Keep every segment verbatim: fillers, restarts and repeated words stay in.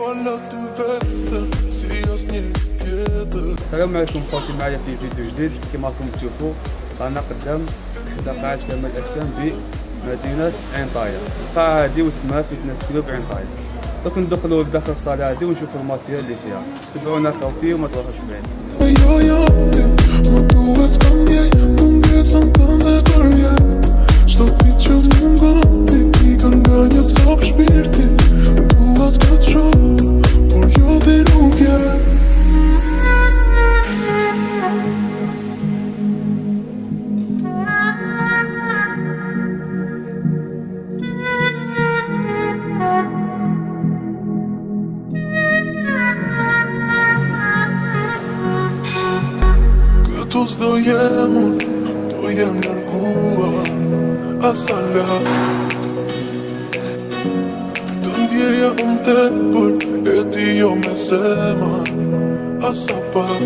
السلام عليكم خوتي، معايا في فيديو جديد. كما راكم تشوفوا رانا قدام حدا قاعة كمال الأجسام بمدينة عين طاية. القاعة هذه واسمها فيتنس كلوب عين طاية. دوك ندخلوا لداخل الصالة هذه ونشوفوا الماتيريال اللي فيها. تبعونا خوتي وما تروحوش بعيد. Këtus do jemun, do jem nërguar asala. Të ndjeja unë tepër, e ti jo me zemër asa pak.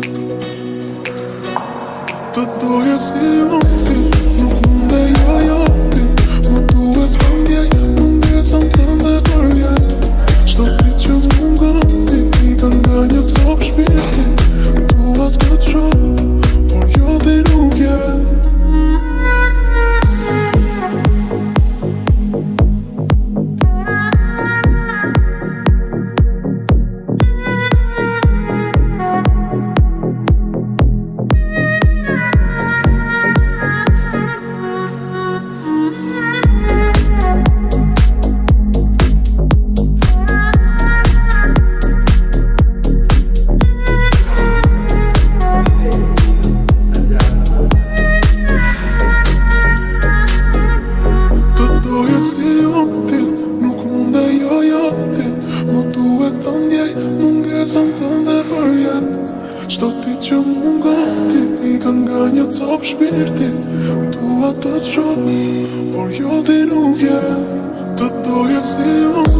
Të doja si unë ti, nuk munde ja jati. Më duhet më ndjej, mungesën tënde për jet. Çdo ditë që mungon ti, i ka nga një copë shpirti. Dua të të shoh, por jo ti nuk je. Çdo ditë që mungon ti, i ka nga një copë shpirti. Dua të të shoh, por jo ti nuk je. Të doja si unë